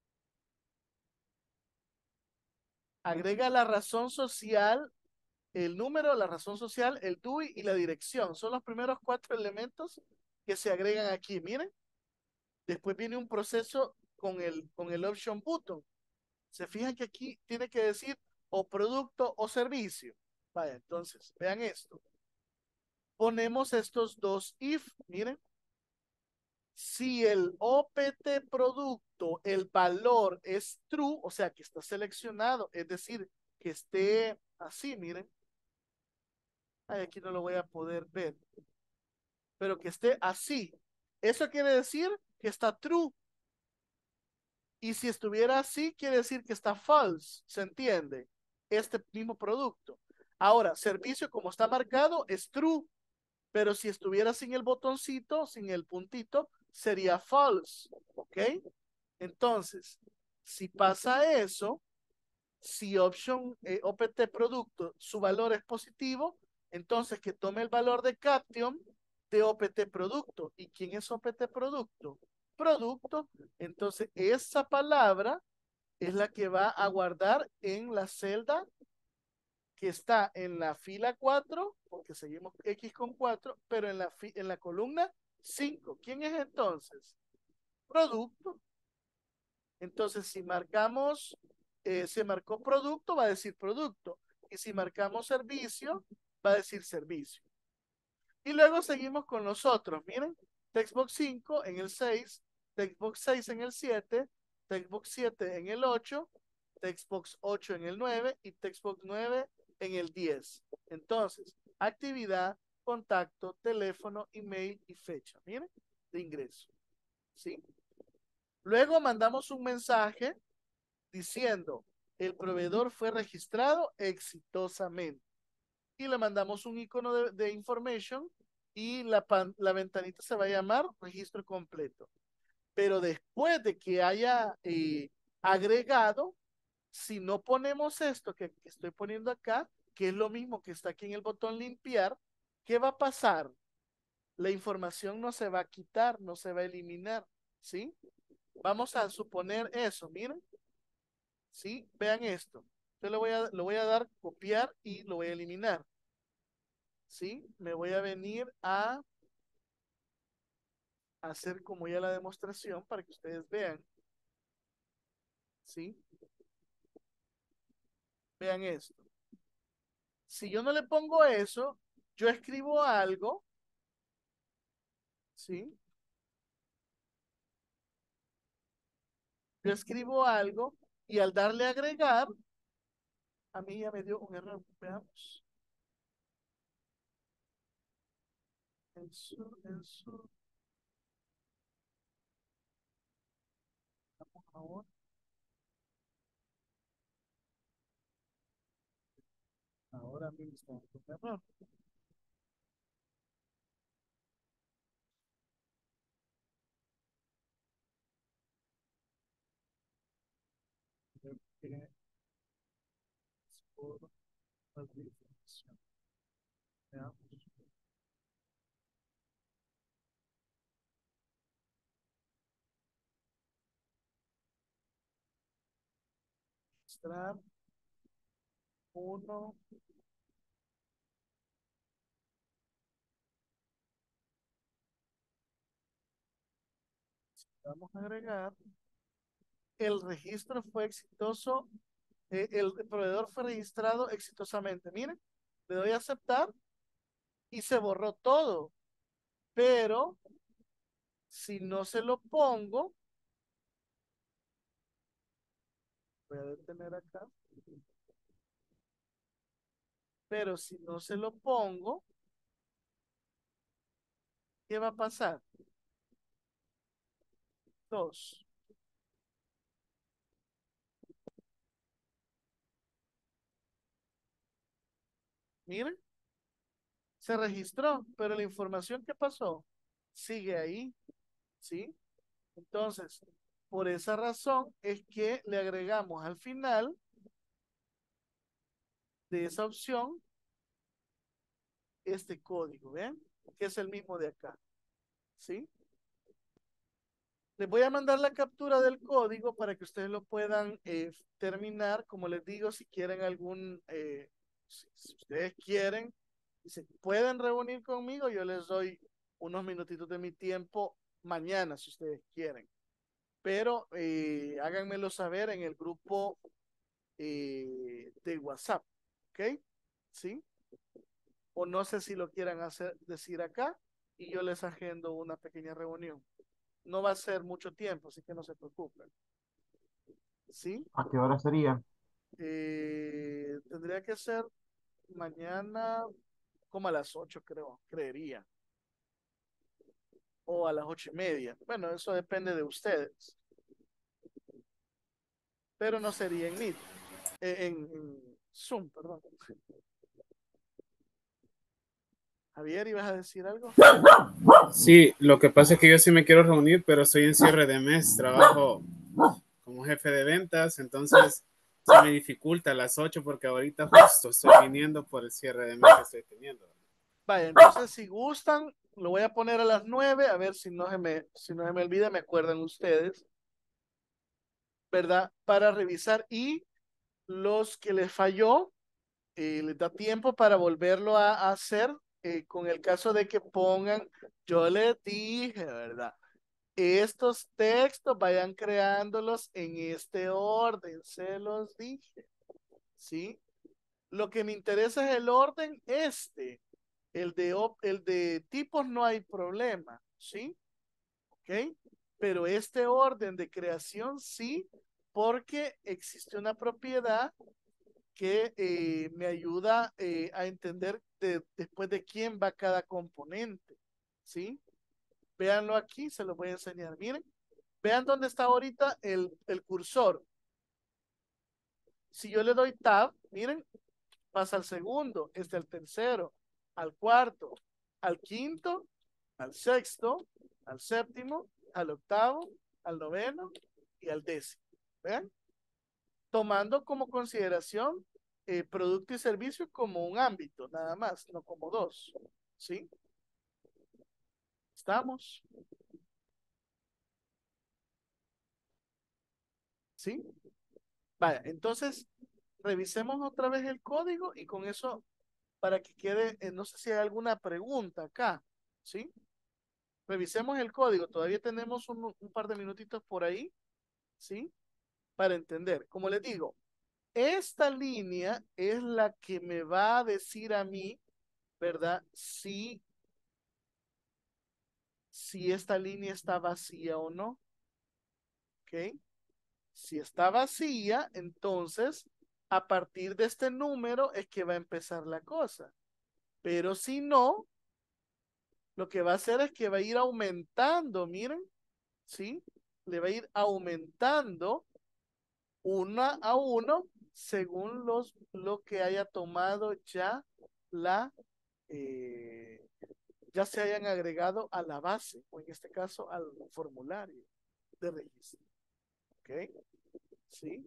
agrega la razón social, el número, la razón social, el D U I y la dirección. Son los primeros cuatro elementos que se agregan aquí. Miren, después viene un proceso con el, con el option button. Se fijan que aquí tiene que decir o producto o servicio. Vaya, entonces, vean esto. Ponemos estos dos if, miren. Si el O P T producto, el valor es true, o sea, que está seleccionado, es decir, que esté así, miren. Ay, aquí no lo voy a poder ver, pero que esté así. Eso quiere decir que está true. Y si estuviera así, quiere decir que está false. ¿Se entiende? Este mismo producto. Ahora, servicio como está marcado es true, pero si estuviera sin el botoncito, sin el puntito, sería false. ¿Ok? Entonces, si pasa eso, si option eh, O P T producto, su valor es positivo, entonces que tome el valor de caption de O P T producto. ¿Y quién es O P T producto? Producto. Entonces, esa palabra es la que va a guardar en la celda que está en la fila cuatro, porque seguimos X con cuatro, pero en la, en la columna cinco. ¿Quién es entonces? Producto. Entonces, si marcamos, eh, se marcó producto, va a decir producto. Y si marcamos servicio, va a decir servicio. Y luego seguimos con los otros. Miren, Textbox cinco en el seis, Textbox seis en el siete, Textbox siete en el ocho, Textbox ocho en el nueve y Textbox nueve en el diez. Entonces, actividad, contacto, teléfono, email y fecha. Miren, de ingreso. ¿Sí? Luego mandamos un mensaje diciendo, el proveedor fue registrado exitosamente. Y le mandamos un icono de, de information y la, pan, la ventanita se va a llamar registro completo. Pero después de que haya eh, agregado, si no ponemos esto que, que estoy poniendo acá, que es lo mismo que está aquí en el botón limpiar, ¿qué va a pasar? La información no se va a quitar, no se va a eliminar, ¿sí? Vamos a suponer eso, miren. ¿Sí? Vean esto. Yo le voy a, lo voy a dar copiar y lo voy a eliminar. ¿Sí? Me voy a venir a hacer como ya la demostración para que ustedes vean. ¿Sí? Vean esto. Si yo no le pongo eso, yo escribo algo. ¿Sí? Yo escribo algo y al darle a agregar, a mí ya me dio un error. Veamos. Eso, eso. Vamos ahora. Ahora mismo está un error. Que es por la definición. Veamos. Registrar uno. Vamos a agregar. El registro fue exitoso. Eh, el proveedor fue registrado exitosamente. Miren, le doy a aceptar y se borró todo. Pero si no se lo pongo, voy a detener acá. Pero si no se lo pongo, ¿qué va a pasar? Dos. Miren, se registró, pero la información que pasó sigue ahí, ¿sí? Entonces, por esa razón es que le agregamos al final de esa opción este código, ¿ven? Que es el mismo de acá, ¿sí? Les voy a mandar la captura del código para que ustedes lo puedan eh, terminar. Como les digo, si quieren algún, eh, si, si ustedes quieren, y se pueden reunir conmigo, yo les doy unos minutitos de mi tiempo mañana, si ustedes quieren. Pero eh, háganmelo saber en el grupo eh, de WhatsApp, ¿ok? ¿Sí? O no sé si lo quieran hacer, decir acá y yo les agendo una pequeña reunión. No va a ser mucho tiempo, así que no se preocupen. ¿Sí? ¿A qué hora sería? Eh, tendría que ser mañana como a las ocho, creo, creería. O a las ocho y media. Bueno, eso depende de ustedes. Pero no sería en Meet, eh, en, en Zoom, perdón. Javier, ¿ibas a decir algo? Sí, lo que pasa es que yo sí me quiero reunir, pero estoy en cierre de mes, trabajo como jefe de ventas, entonces se me dificulta a las ocho porque ahorita justo estoy viniendo por el cierre de mes que estoy teniendo. Vaya, entonces si gustan, lo voy a poner a las nueve, a ver si no se me, si no se me olvida, me acuerdan ustedes, ¿verdad? Para revisar y los que les falló, eh, les da tiempo para volverlo a, a hacer, eh, con el caso de que pongan, yo les dije, ¿verdad? Estos textos vayan creándolos en este orden, se los dije, ¿sí? Lo que me interesa es el orden este, el de, el de tipos no hay problema, ¿sí? ¿Ok? Pero este orden de creación sí, porque existe una propiedad que eh, me ayuda eh, a entender de, después de quién va cada componente, ¿sí? Véanlo aquí, se lo voy a enseñar. Miren, vean dónde está ahorita el, el cursor. Si yo le doy tab, miren, pasa al segundo, este al tercero, al cuarto, al quinto, al sexto, al séptimo, al octavo, al noveno y al décimo. ¿Ven? Tomando como consideración eh, producto y servicio como un ámbito, nada más, no como dos. ¿Sí? ¿Estamos? ¿Sí? Vaya, entonces revisemos otra vez el código y con eso, para que quede, eh, no sé si hay alguna pregunta acá. ¿Sí? Revisemos el código, todavía tenemos un, un par de minutitos por ahí. ¿Sí? Para entender. Como les digo, esta línea es la que me va a decir a mí, ¿verdad? Si, si esta línea está vacía o no. ¿Ok? Si está vacía, entonces a partir de este número es que va a empezar la cosa. Pero si no, lo que va a hacer es que va a ir aumentando, miren, ¿sí? Le va a ir aumentando una a uno según los, lo que haya tomado ya la, eh, ya se hayan agregado a la base, o en este caso al formulario de registro. ¿Ok? ¿Sí?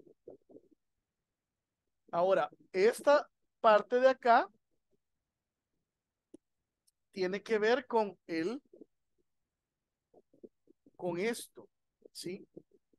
Ahora, esta parte de acá tiene que ver con el, con esto, ¿sí?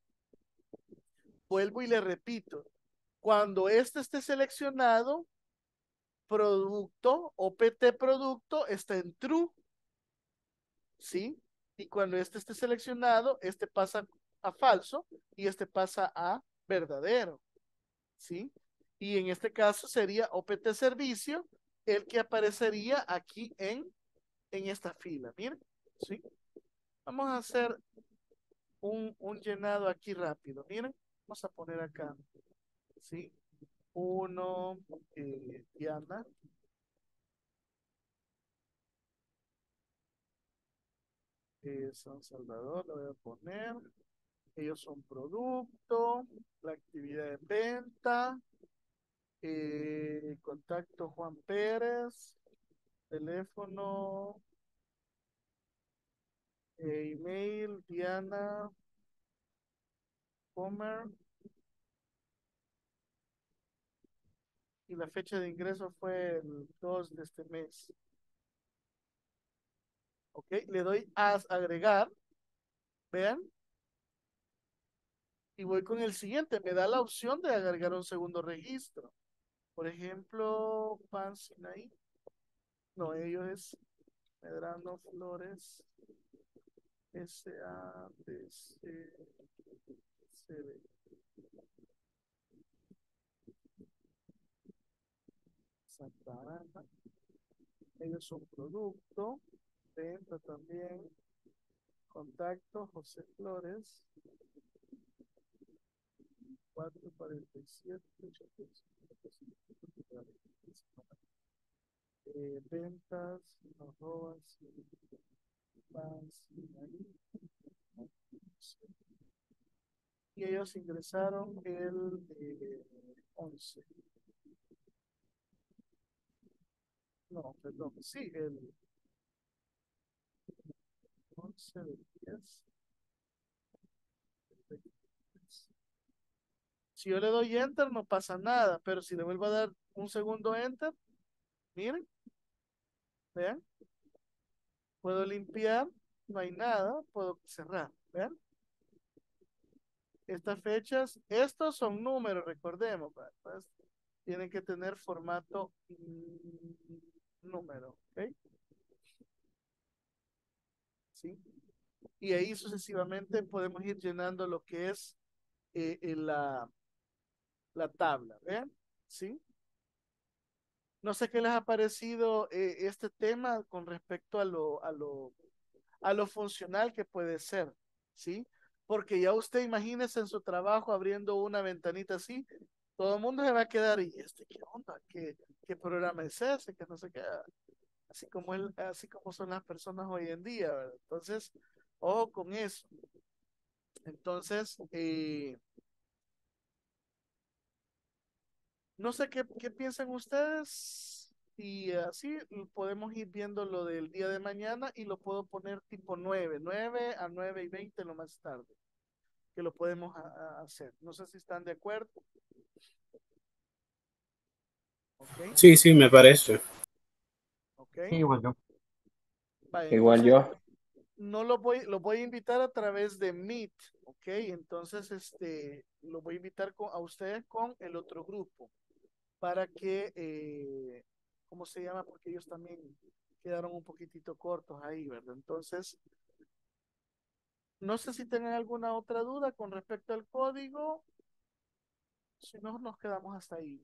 Vuelvo y le repito, cuando este esté seleccionado, producto, O P T producto está en true, ¿sí? Y cuando este esté seleccionado, este pasa a falso y este pasa a verdadero, ¿sí? Y en este caso sería O P T servicio el que aparecería aquí en, en esta fila, miren, ¿sí? Vamos a hacer un, un llenado aquí rápido, miren, vamos a poner acá ¿sí? Uno, eh, Diana. Eh, San Salvador, lo voy a poner. Ellos son producto, la actividad de venta, eh, contacto Juan Pérez, teléfono, eh, email Diana Comer, y la fecha de ingreso fue el dos de este mes. Ok, le doy a agregar, vean, y voy con el siguiente. Me da la opción de agregar un segundo registro. Por ejemplo, Pan Sinaí. No, ellos es Medrano Flores S A B C C D. Santa Ana. Ellos son producto, venta también, contacto José Flores, cuatro cuarenta y siete, eh, ventas, arrobas, más, y ellos ingresaron el eh, once. No, perdón, sí, el once de diez. Si yo le doy enter no pasa nada, pero si le vuelvo a dar un segundo enter, miren, vean, puedo limpiar, no hay nada, puedo cerrar, vean. Estas fechas, estos son números, recordemos, pues, tienen que tener formato mm, número, ¿ok? ¿Sí? Y ahí sucesivamente podemos ir llenando lo que es eh, eh, la, la tabla, ¿vean? ¿Sí? No sé qué les ha parecido eh, este tema con respecto a lo, a lo, a lo funcional que puede ser, ¿sí? Porque ya usted imagínese en su trabajo abriendo una ventanita así, todo el mundo se va a quedar, ¿y este qué onda? ¿Qué, qué programa es ese? Que no sé qué, así como, él, así como son las personas hoy en día, ¿verdad? Entonces, ojo con eso. Entonces, eh, no sé qué, qué piensan ustedes y así podemos ir viendo lo del día de mañana y lo puedo poner tipo nueve nueve a nueve y veinte lo más tarde, que lo podemos a, a hacer. No sé si están de acuerdo. Ok, Sí, sí, me parece. ok. Sí, igual yo. Vale, Igual entonces yo. no lo voy, lo voy a invitar a través de Meet, ok. Entonces, este, lo voy a invitar con, a ustedes con el otro grupo para que, eh, ¿cómo se llama? Porque ellos también quedaron un poquitito cortos ahí, ¿verdad? Entonces, no sé si tienen alguna otra duda con respecto al código, si no, nos quedamos hasta ahí.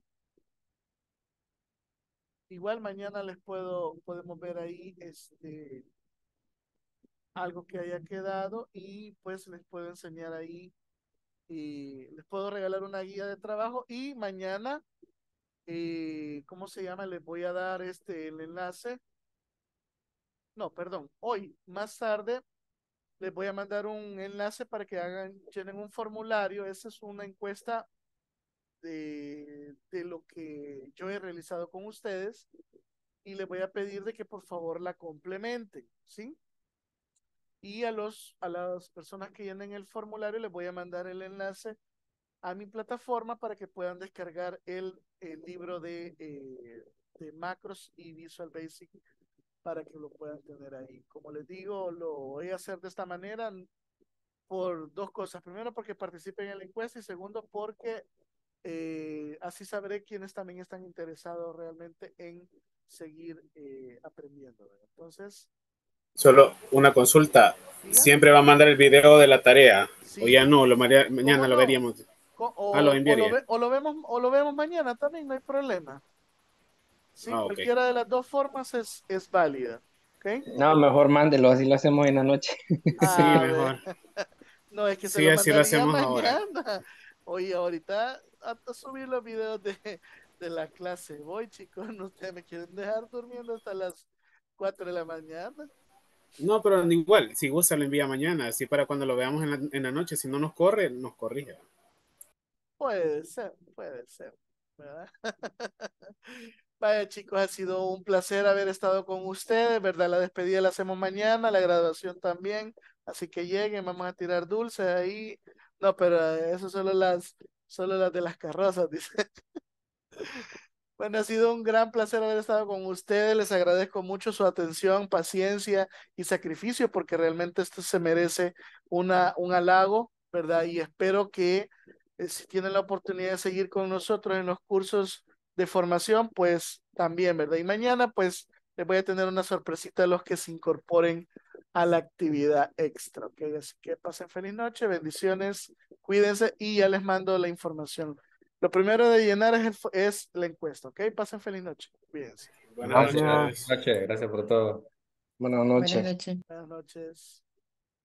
Igual mañana les puedo, podemos ver ahí este, algo que haya quedado y pues les puedo enseñar ahí y les puedo regalar una guía de trabajo y mañana, eh, ¿cómo se llama? Les voy a dar este, el enlace. No, perdón, hoy más tarde les voy a mandar un enlace para que hagan, llenen un formulario. Esa es una encuesta de, de lo que yo he realizado con ustedes y les voy a pedir de que por favor la complementen, ¿sí? Y a los, a las personas que llenen el formulario les voy a mandar el enlace a mi plataforma para que puedan descargar el, el libro de, eh, de macros y Visual Basic para que lo puedan tener ahí. Como les digo, lo voy a hacer de esta manera por dos cosas. Primero, porque participen en la encuesta y segundo, porque eh, así sabré quiénes también están interesados realmente en seguir eh, aprendiendo, ¿verdad? Entonces, Solo una consulta. diga, Siempre va a mandar el video de la tarea. O ya sí, no, lo maría- ¿cómo mañana lo no? veríamos. Co- Ah, lo O, o, lo enviaría. ve- o lo vemos, o lo vemos mañana también, no hay problema. Sí, Ah, ok. cualquiera de las dos formas es, es válida. ¿Ok? No, mejor mándelo, así lo hacemos en la noche. Sí, A ver, mejor. no es que se Sí, lo así lo mandaría hacemos ahora. mañana. Oye, ahorita, a, a subir los videos de, de la clase. Voy, chicos, no ustedes me quieren dejar durmiendo hasta las cuatro de la mañana. No, pero igual, si gusta lo envía mañana, así para cuando lo veamos en la, en la noche, si no nos corre, nos corrige. Puede ser, puede ser, ¿verdad? Vaya, chicos, ha sido un placer haber estado con ustedes, ¿verdad? La despedida la hacemos mañana, la graduación también, así que lleguen, vamos a tirar dulces ahí. No, pero eh, eso solo las, solo las de las carrozas, dice. Bueno, ha sido un gran placer haber estado con ustedes. Les agradezco mucho su atención, paciencia y sacrificio, porque realmente esto se merece una, un halago, ¿verdad? Y espero que eh, si tienen la oportunidad de seguir con nosotros en los cursos de formación, pues también, ¿verdad? Y mañana, pues, les voy a tener una sorpresita a los que se incorporen a la actividad extra, ¿ok? Así que pasen feliz noche, bendiciones, cuídense y ya les mando la información. Lo primero de llenar es, el fo- es la encuesta, ¿ok? Pasen feliz noche. Cuídense. Buenas Gracias, buenas Gracias. noches. noches, gracias por todo. Buenas Buenas noches. noches. Buenas noches.